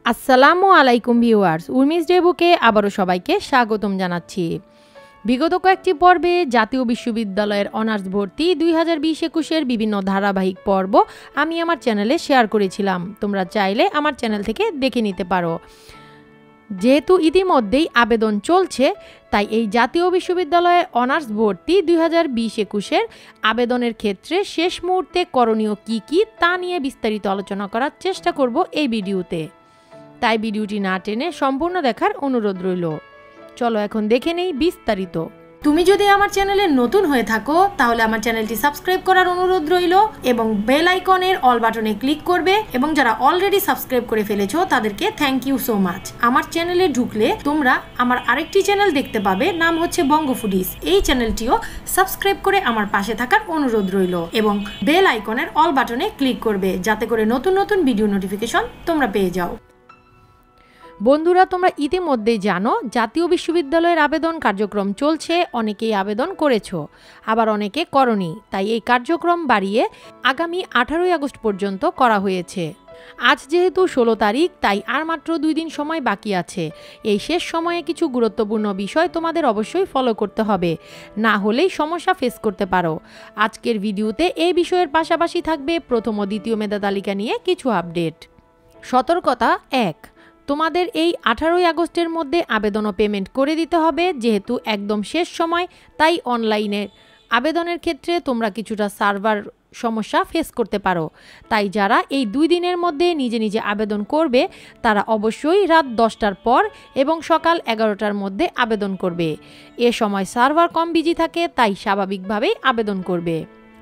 আসসালামু আলাইকুম ভিউয়ার্স, উর্মিস ডেবুকে আবারও সবাইকে স্বাগতম জানাচ্ছি। বিগত কয়েকটি পর্বে জাতীয় বিশ্ববিদ্যালয়ের অনার্স ভর্তি 2020-21-এর বিভিন্ন ধারাবাহিক পর্ব আমি আমার চ্যানেলে শেয়ার করেছিলাম। তোমরা চাইলে আমার চ্যানেল থেকে দেখে নিতে পারো। যেহেতু ইতিমধ্যেই আবেদন চলছে, তাই এই জাতীয় বিশ্ববিদ্যালয়ে অনার্স ভর্তি 2020-21-এর আবেদনের ক্ষেত্রে শেষ মুহূর্তে করণীয় কী কী তা নিয়ে বিস্তারিত আলোচনা করার চেষ্টা করব এই ভিডিওতে। তাই ভিডিওটি না টেনে সম্পূর্ণ দেখার অনুরোধ রইল। চলো এখন দেখে নেই বিস্তারিত। তুমি যদি আমার চ্যানেলে নতুন হয়ে থাকো তাহলে আমার চ্যানেলটি সাবস্ক্রাইব করার অনুরোধ রইল এবং বেল আইকনের অল বাটনে ক্লিক করবে, এবং যারা অলরেডি সাবস্ক্রাইব করে ফেলেছো তাদেরকে থ্যাংক ইউ সো মাচ। আমার চ্যানেলে ঢুকলে তোমরা আমার আরেকটি চ্যানেল দেখতে পাবে, নাম হচ্ছে বঙ্গো ফুডিস। এই চ্যানেলটিও সাবস্ক্রাইব করে আমার পাশে থাকার অনুরোধ রইল এবং বেল আইকনের অল বাটনে ক্লিক করবে, যাতে করে নতুন নতুন ভিডিও নোটিফিকেশন তোমরা পেয়ে যাও। বন্ধুরা, তোমরা ইতিমধ্যেই জানো জাতীয় বিশ্ববিদ্যালয়ের আবেদন কার্যক্রম চলছে। অনেকেই আবেদন করেছো, আবার অনেকে করনি, তাই এই কার্যক্রম বাড়িয়ে আগামী 18ই আগস্ট পর্যন্ত করা হয়েছে। আজ যেহেতু 16 তারিখ, তাই আর মাত্র 2 দিন সময় বাকি আছে। এই শেষ সময়ে কিছু গুরুত্বপূর্ণ বিষয় তোমাদের অবশ্যই ফলো করতে হবে, না হলেই সমস্যা ফেস করতে পারো। আজকের ভিডিওতে এই বিষয়ের পাশাপাশি থাকবে প্রথম ও দ্বিতীয় মেধা তালিকা নিয়ে কিছু আপডেট। সতর্কতা 1, তোমাদের এই 18ই আগস্টের মধ্যে আবেদন ও পেমেন্ট করে দিতে হবে। যেহেতু একদম শেষ সময়, তাই অনলাইনে আবেদনের ক্ষেত্রে তোমরা কিছুটা সার্ভার সমস্যা ফেস করতে পারো। তাই যারা এই 2 দিনের মধ্যে নিজে নিজে আবেদন করবে তারা অবশ্যই রাত 10টার পর এবং সকাল 11টার মধ্যে আবেদন করবে। এ সময় সার্ভার কম বিজি থাকে, তাই স্বাভাবিকভাবেই আবেদন করবে।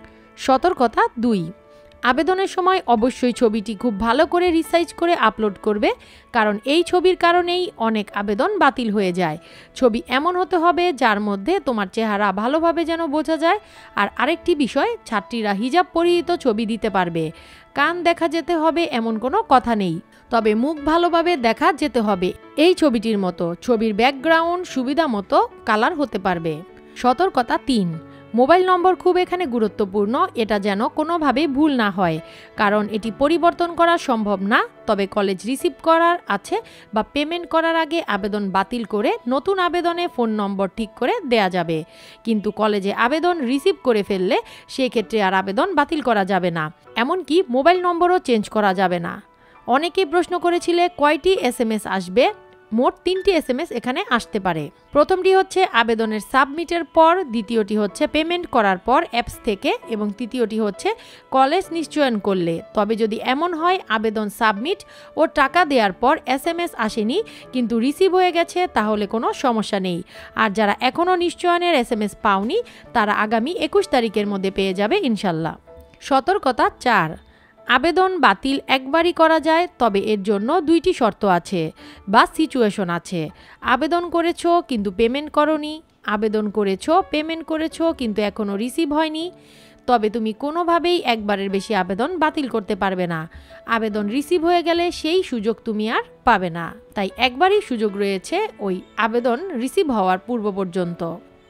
সতর্কতা 2, আবেদনের সময় অবশ্যই ছবিটি খুব ভালো করে রিসাইজ করে আপলোড করবে, কারণ এই ছবির কারণেই অনেক আবেদন বাতিল হয়ে যায়। ছবি এমন হতে হবে যার মধ্যে তোমার চেহারা ভালোভাবে যেন বোঝা যায়। আর আরেকটি বিষয়, ছাত্রীরা হিজাব পরিহিত ছবি দিতে পারবে। কান দেখা যেতে হবে এমন কোনো কথা নেই, তবে মুখ ভালোভাবে দেখা যেতে হবে। এই ছবিটির মতো ছবির ব্যাকগ্রাউন্ড সুবিধা মতো কালার হতে পারবে। সতর্কতা 3, মোবাইল নম্বর খুব এখানে গুরুত্বপূর্ণ। এটা যেন কোনোভাবেই ভুল না হয়, কারণ এটি পরিবর্তন করা সম্ভব না। তবে কলেজ রিসিভ করার আছে বা পেমেন্ট করার আগে আবেদন বাতিল করে নতুন আবেদনে ফোন নম্বর ঠিক করে দেয়া যাবে, কিন্তু কলেজে আবেদন রিসিভ করে ফেললে সেক্ষেত্রে আর আবেদন বাতিল করা যাবে না। এমনকি মোবাইল নম্বরও চেঞ্জ করা যাবে না। অনেকেই প্রশ্ন করেছিলে কয়টি SMS আসবে। মোট 3টি SMS এখানে আসতে পারে। প্রথমটি হচ্ছে আবেদনের সাবমিটের পর, দ্বিতীয়টি হচ্ছে পেমেন্ট করার পর অ্যাপস থেকে, এবং তৃতীয়টি হচ্ছে কলেজ নিশ্চয়ন করলে। তবে যদি এমন হয় আবেদন সাবমিট ও টাকা দেওয়ার পর SMS আসেনি কিন্তু রিসিভ হয়ে গেছে, তাহলে কোনো সমস্যা নেই। আর যারা এখনও নিশ্চয়নের SMS পাওনি তারা আগামী 21 তারিখের মধ্যে পেয়ে যাবে ইনশাল্লাহ। সতর্কতা 4, আবেদন বাতিল একবারই করা যায়, তবে এর জন্য 2টি শর্ত আছে বা সিচুয়েশন আছে। আবেদন করেছো কিন্তু পেমেন্ট করোনি, আবেদন করেছো পেমেন্ট করেছো কিন্তু এখনও রিসিভ হয়নি, তবে তুমি কোনোভাবেই একবারের বেশি আবেদন বাতিল করতে পারবে না। আবেদন রিসিভ হয়ে গেলে সেই সুযোগ তুমি আর পাবে না, তাই একবারই সুযোগ রয়েছে ওই আবেদন রিসিভ হওয়ার পূর্ব পর্যন্ত।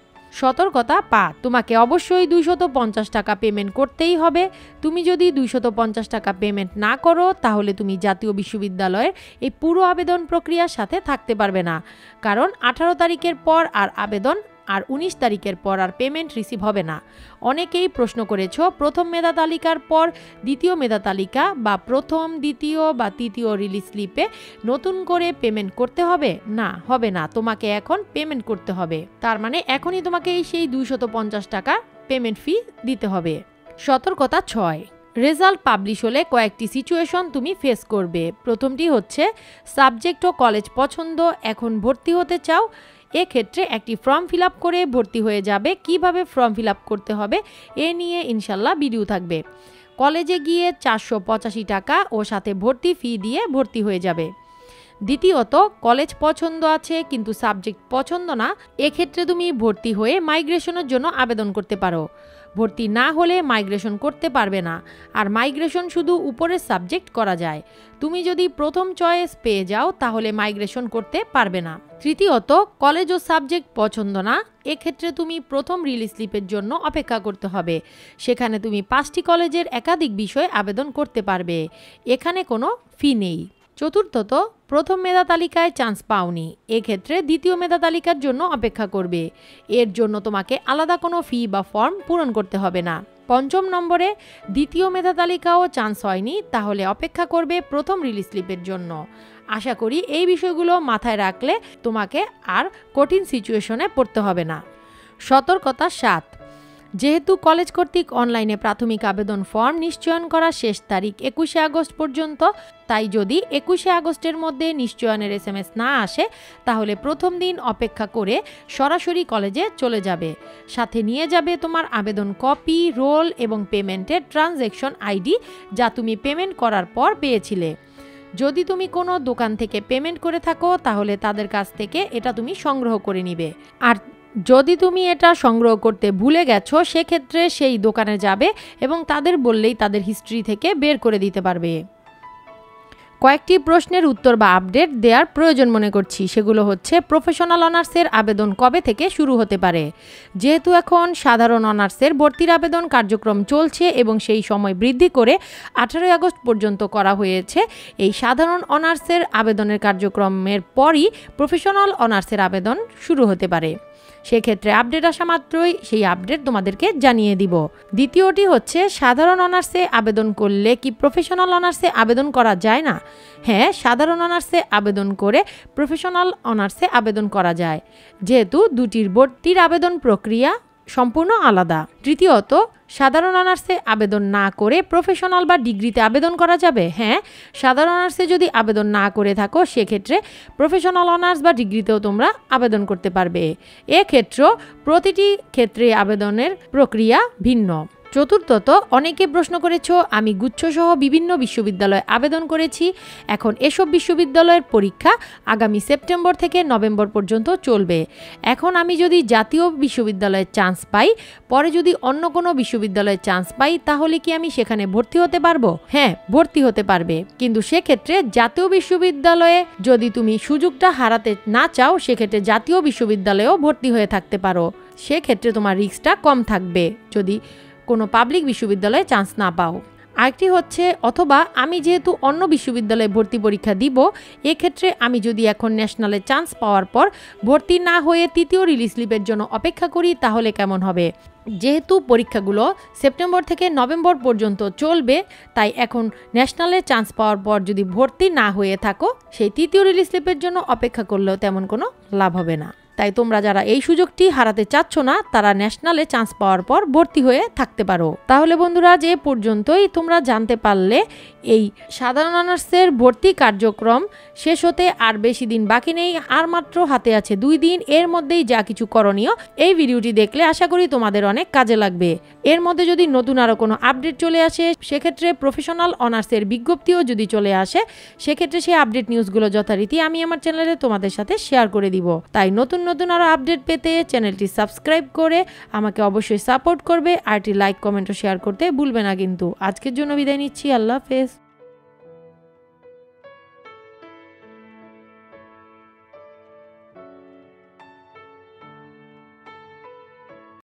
সতর্কতা 5, তোমাকে অবশ্যই 250 টাকা পেমেন্ট করতেই হবে। তুমি যদি 250 টাকা পেমেন্ট না করো তাহলে তুমি জাতীয় বিশ্ববিদ্যালয়ের এই পুরো আবেদন প্রক্রিয়ার সাথে থাকতে পারবে না, কারণ 18 তারিখের পর আর আবেদন আর 19 তারিখের পর আর পেমেন্ট রিসিভ হবে না। অনেকেই প্রশ্ন করেছো প্রথম মেধা তালিকার পর দ্বিতীয় মেধা তালিকা বা প্রথম, দ্বিতীয় বা তৃতীয় রিলিজ স্লিপে নতুন করে পেমেন্ট করতে হবে। না, হবে না, তোমাকে এখন পেমেন্ট করতে হবে। তার মানে এখনই তোমাকে সেই 250 টাকা পেমেন্ট ফি দিতে হবে। সতর্কতা 6, রেজাল্ট পাবলিশ হলে কয়েকটি সিচুয়েশন তুমি ফেস করবে। প্রথমটি হচ্ছে সাবজেক্ট ও কলেজ পছন্দ, এখন ভর্তি হতে চাও। এক্ষেত্রে একটি ফর্ম ফিল আপ করে ভর্তি হয়ে যাবে। কিভাবে ফর্ম ফিল আপ করতে হবে এ নিয়ে ইনশাল্লাহ ভিডিও থাকবে। কলেজে গিয়ে 485 টাকা ও সাথে ভর্তি ফি দিয়ে ভর্তি হয়ে যাবে। দ্বিতীয়ত, কলেজ পছন্দ আছে কিন্তু সাবজেক্ট পছন্দ না। এক্ষেত্রে তুমি ভর্তি হয়ে মাইগ্রেশনের জন্য আবেদন করতে পারো। ভর্তি না হলে মাইগ্রেশন করতে পারবে না, আর মাইগ্রেশন শুধু উপরের সাবজেক্ট করা যায়। তুমি যদি প্রথম চয়েস পেয়ে যাও তাহলে মাইগ্রেশন করতে পারবে না। তৃতীয়ত, কলেজ ও সাবজেক্ট পছন্দ না। এক্ষেত্রে তুমি প্রথম রিলিজ স্লিপের জন্য অপেক্ষা করতে হবে। সেখানে তুমি 5টি কলেজের একাধিক বিষয়ে আবেদন করতে পারবে। এখানে কোনো ফি নেই। চতুর্থত, প্রথম মেধা তালিকায় চান্স পাওনি, এক্ষেত্রে দ্বিতীয় মেধা তালিকার জন্য অপেক্ষা করবে। এর জন্য তোমাকে আলাদা কোনো ফি বা ফর্ম পূরণ করতে হবে না। পঞ্চম নম্বরে, দ্বিতীয় মেধা তালিকাও চান্স হয়নি, তাহলে অপেক্ষা করবে প্রথম রিলিজ স্লিপের জন্য। আশা করি এই বিষয়গুলো মাথায় রাখলে তোমাকে আর কঠিন সিচুয়েশনে পড়তে হবে না। সতর্কতা 7, যেহেতু কলেজ কর্তৃক অনলাইনে প্রাথমিক আবেদন ফর্ম নিশ্চয়ন করার শেষ তারিখ 21শে আগস্ট পর্যন্ত, তাই যদি 21শে আগস্টের মধ্যে নিশ্চয়নের SMS না আসে তাহলে প্রথম দিন অপেক্ষা করে সরাসরি কলেজে চলে যাবে। সাথে নিয়ে যাবে তোমার আবেদন কপি, রোল এবং পেমেন্টের ট্রানজ্যাকশন আইডি, যা তুমি পেমেন্ট করার পর পেয়েছিলে। যদি তুমি কোনো দোকান থেকে পেমেন্ট করে থাকো তাহলে তাদের কাছ থেকে এটা তুমি সংগ্রহ করে নিবে। আর যদি তুমি এটা সংগ্রহ করতে ভুলে গেছো সেক্ষেত্রে সেই দোকানে যাবে এবং তাদের বললেই তাদের হিস্ট্রি থেকে বের করে দিতে পারবে। কয়েকটি প্রশ্নের উত্তর বা আপডেট দেওয়ার প্রয়োজন মনে করছি, সেগুলো হচ্ছে প্রফেশনাল অনার্সের আবেদন কবে থেকে শুরু হতে পারে। যেহেতু এখন সাধারণ অনার্সের ভর্তির আবেদন কার্যক্রম চলছে এবং সেই সময় বৃদ্ধি করে 18 আগস্ট পর্যন্ত করা হয়েছে, এই সাধারণ অনার্সের আবেদনের কার্যক্রমের পরই প্রফেশনাল অনার্সের আবেদন শুরু হতে পারে। সেক্ষেত্রে আপডেট আসা মাত্রই সেই আপডেট তোমাদেরকে জানিয়ে দিব। দ্বিতীয়টি হচ্ছে, সাধারণ অনার্সে আবেদন করলে কি প্রফেশনাল অনার্সে আবেদন করা যায় না? হ্যাঁ, সাধারণ অনার্সে আবেদন করে প্রফেশনাল অনার্সে আবেদন করা যায়, যেহেতু দুটির ভর্তির আবেদন প্রক্রিয়া সম্পূর্ণ আলাদা। তৃতীয়ত, সাধারণ অনার্সে আবেদন না করে প্রফেশনাল বা ডিগ্রিতে আবেদন করা যাবে। হ্যাঁ, সাধারণ অনার্সে যদি আবেদন না করে থাকো সেক্ষেত্রে প্রফেশনাল অনার্স বা ডিগ্রিতেও তোমরা আবেদন করতে পারবে। এক্ষেত্রেও প্রতিটি ক্ষেত্রে আবেদনের প্রক্রিয়া ভিন্ন। চতুর্থত, অনেকে প্রশ্ন করেছো আমি গুচ্ছসহ বিভিন্ন বিশ্ববিদ্যালয়ে আবেদন করেছি, এখন এসব বিশ্ববিদ্যালয়ের পরীক্ষা আগামী সেপ্টেম্বর থেকে নভেম্বর পর্যন্ত চলবে। এখন আমি যদি জাতীয় বিশ্ববিদ্যালয়ে চান্স পাই, পরে যদি অন্য কোনো বিশ্ববিদ্যালয়ে চান্স পাই, তাহলে কি আমি সেখানে ভর্তি হতে পারবো? হ্যাঁ, ভর্তি হতে পারবে, কিন্তু সেক্ষেত্রে জাতীয় বিশ্ববিদ্যালয়ে যদি তুমি সুযোগটা হারাতে না চাও সেক্ষেত্রে জাতীয় বিশ্ববিদ্যালয়েও ভর্তি হয়ে থাকতে পারো। সেক্ষেত্রে তোমার রিস্কটা কম থাকবে যদি কোনো পাবলিক বিশ্ববিদ্যালয়ে চান্স না পাও। আরেকটি হচ্ছে, অথবা আমি যেহেতু অন্য বিশ্ববিদ্যালয়ে ভর্তি পরীক্ষা দিব, এক্ষেত্রে আমি যদি এখন ন্যাশনালে চান্স পাওয়ার পর ভর্তি না হয়ে তৃতীয় রিলিজ স্লিপের জন্য অপেক্ষা করি তাহলে কেমন হবে? যেহেতু পরীক্ষাগুলো সেপ্টেম্বর থেকে নভেম্বর পর্যন্ত চলবে, তাই এখন ন্যাশনালে চান্স পাওয়ার পর যদি ভর্তি না হয়ে থাকো সেই তৃতীয় রিলিজ স্লিপের জন্য অপেক্ষা করলেও তেমন কোনো লাভ হবে না। তাই তোমরা যারা এই সুযোগটি হারাতে চাচ্ছ না তারা ন্যাশনালে চান্স পাওয়ার পর ভর্তি হয়ে থাকতে পারো। তাহলে বন্ধুরা, যে পর্যন্তই তোমরা জানতে পারলে এই সাধারণ অনার্সের ভর্তি কার্যক্রম শেষ হতে আর বেশি দিন বাকি নেই, আর মাত্র হাতে আছে 2 দিন। এর মধ্যেই যা কিছু করণীয় এই ভিডিওটি দেখলে আশা করি তোমাদের অনেক কাজে লাগবে। এর মধ্যে যদি নতুন আরও কোনো আপডেট চলে আসে, সেক্ষেত্রে প্রফেশনাল অনার্সের বিজ্ঞপ্তিও যদি চলে আসে, সেক্ষেত্রে সেই আপডেট নিউজগুলো যথারীতি আমি আমার চ্যানেলে তোমাদের সাথে শেয়ার করে দিব। তাই নতুন আরো আপডেট পেতে চ্যানেলটি সাবস্ক্রাইব করে আমাকে অবশ্যই সাপোর্ট করবে। আর লাইক, কমেন্ট ও শেয়ার করতে ভুলবে না কিন্তু। আজকের জন্য বিদায় নিচ্ছি, আল্লাহ হাফেজ।